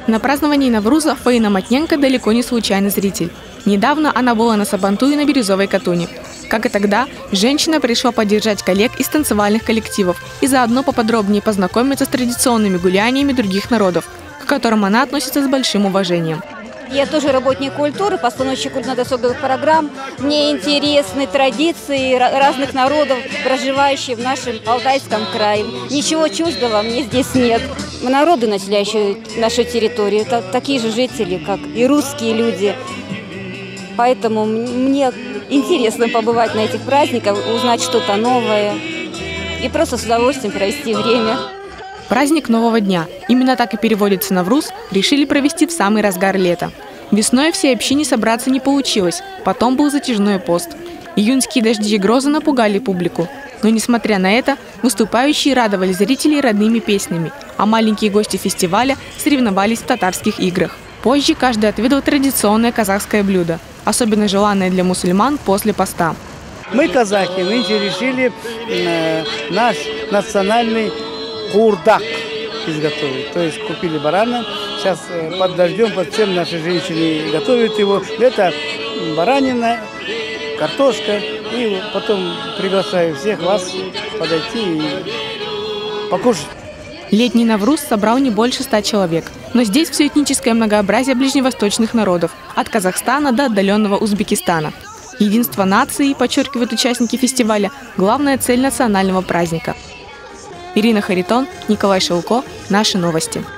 На праздновании Навруза Фаина Матненко далеко не случайный зритель. Недавно она была на Сабантуе на Бирюзовой Катуне. Как и тогда, женщина пришла поддержать коллег из танцевальных коллективов и заодно поподробнее познакомиться с традиционными гуляниями других народов, к которым она относится с большим уважением. Я тоже работник культуры, постановщик культурно-досуговых программ. Мне интересны традиции разных народов, проживающих в нашем Алтайском крае. Ничего чуждого мне здесь нет. Народы, населяющие нашу территорию, это такие же жители, как и русские люди. Поэтому мне интересно побывать на этих праздниках, узнать что-то новое и просто с удовольствием провести время. Праздник Нового дня, именно так и переводится Навруз, решили провести в самый разгар лета. Весной всей общине собраться не получилось, потом был затяжной пост. Июньские дожди и грозы напугали публику. Но несмотря на это, выступающие радовали зрителей родными песнями, а маленькие гости фестиваля соревновались в татарских играх. Позже каждый отведал традиционное казахское блюдо, особенно желанное для мусульман после поста. Мы, казахи, нынче решили наш национальный курдак изготовить. То есть купили барана, сейчас под дождем, под всем наши женщины готовят его. Это баранина, картошка. И потом приглашаю всех вас подойти и покушать. Летний Навруз собрал не больше 100 человек. Но здесь все этническое многообразие ближневосточных народов, от Казахстана до отдаленного Узбекистана. Единство нации, подчеркивают участники фестиваля, главная цель национального праздника. Ирина Харитон, Николай Шелко. Наши новости.